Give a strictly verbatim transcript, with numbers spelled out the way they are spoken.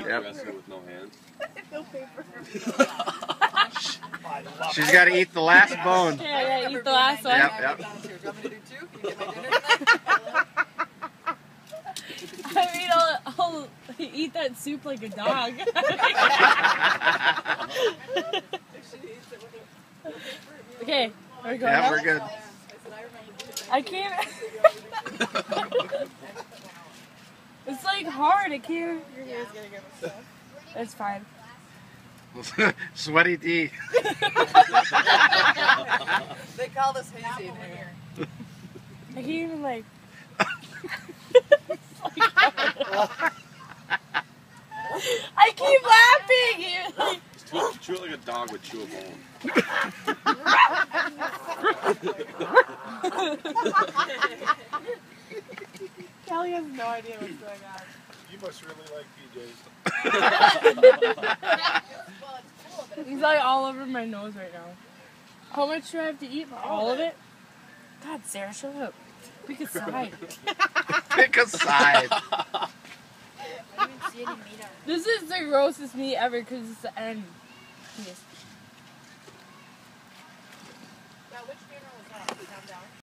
Yep. With no hands. No paper. She's got to eat the last bone. Yeah, yeah, eat the last one. Yep, yep. Do you want me to do two? Can you get my dinner? I mean, I'll, I'll eat that soup like a dog. Okay, are we going Yeah, now? we're good. I can't. It's like hard. I can't. It's fine. Sweaty D. They call this hazy in here. I can't even like. I keep laughing. Chew, chew it like a dog would chew a bone. Kelly has no idea what's going on. You must really like P Js. He's like all over my nose right now. How much do I have to eat? All of it? God, Sarah, shut up. Pick a side. Pick a side. This is the grossest meat ever because it's the end. Yes.